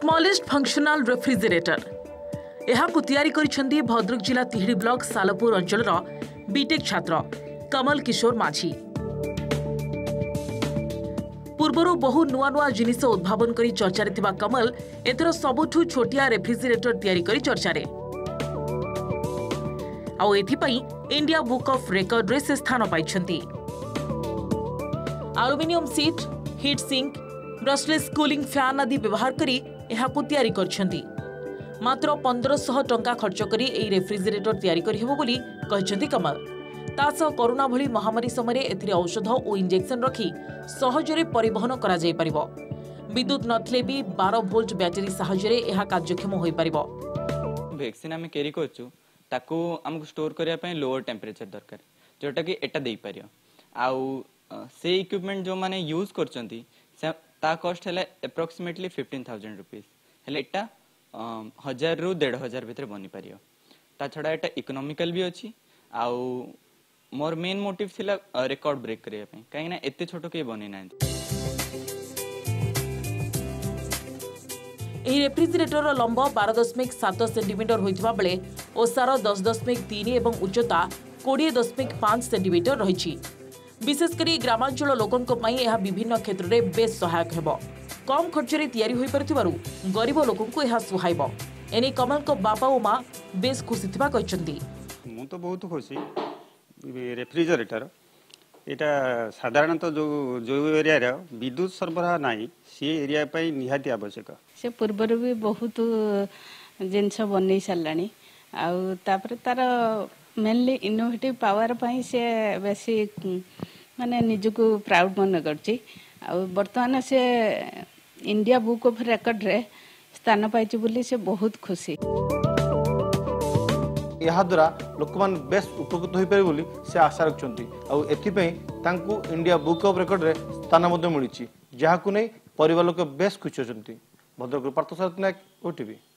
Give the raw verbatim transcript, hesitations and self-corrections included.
Smallest functional refrigerator यह तैयारी करिसेंती भद्रक जिला तिहिड़ी ब्लॉक सालपुर अंचल बीटेक छात्र कमल किशोर माझी। पूर्वर बहु नुआ नुआ जिनिस उद्भावन करी चर्चारे थिबा कमल एथर सबुठु छोटिया रेफ्रिजरेटर तैयारी करी चर्चारे आउ एथिपई इंडिया बुक ऑफ रेकॉर्ड रे से स्थान पाइछंती। Aluminium sheet, heat sink, brushless cooling fan आदि व्यवहार करी एहाकु तैयारी करछंती। मात्र पंद्रह सौ टंका खर्च करी एई रेफ्रिजरेटर तैयारी करि हेबो बोली कहछंती कमल। तासह कोरोना भली महामारी समय एथिरे औषध और इंजेक्शन रखी सहजरे परिवहन करा जाय परिबो। विद्युत नथले भी बारह वोल्ट बैटरी सहायरे एहा कार्यक्षम होई परिबो। वैक्सीन हम कैरी करछु ताकू हमको स्टोर करिया पय लोअर टेम्परेचर दरकार जोटा कि एटा देई परियो। आउ से इक्विपमेंट जो माने यूज करचंती ता कॉस्ट हैला अप्रोक्सीमेटली फिफ्टीन थाउजेंड रुपीस हैला एटा हजार रु डेढ़ हजार भितर बनी पारियो। ता छड़ा एटा इकोनॉमिकल भी अछि आउ मोर मेन मोटिव थिला रिकॉर्ड ब्रेक करिया पय काहे ना एते छोटो के बनी ना। एही रेफ्रिजरेटर लंब बारह दशमिक सात सेंटीमीटर होइथिबा बेले ओसार दस दशमिक तीन एवं उच्चता बीस दशमिक पाँच सेंटीमीटर रहिछि। विशेषकर ग्रामांचल लोकंक पई एहा विभिन्न क्षेत्र में बेस सहायक हेबो। कम खर्च रे तैयारी होई परथिबारु गरीब लोकंकु एहा सुहाइबो। एने कमल को बापा और मां बेस खुशी थिबा कहचंती। मु तो बहुत खुशी रेफ्रिजरेटर एटा साधारणतः जो जो एरिया रे विद्युत सरबराह नाही सी एरिया पई निहाती आवश्यक। से पूर्वर भी बहुत जिनस बनै सारलानी आउ तापर तार मेनली इनोवेटिव पावर पई से बेसी माने निजको प्राउड मन करछि। आउ वर्तमान से इंडिया बुक ऑफ रेकॉर्ड रे स्थान पाइछि बोली से बहुत खुशी। यहाँ द्वारा लोक मान बेस उपकृत हो पारे बोली से आशा रखछंती आउ एथिपई तांकू इंडिया बुक ऑफ रेकॉर्ड रे स्थान मध्ये मिलिछि जहाकु नै परिवार लोक बेस खुश होचंती। भद्रक पार्थसारथी नायक ओटीवी।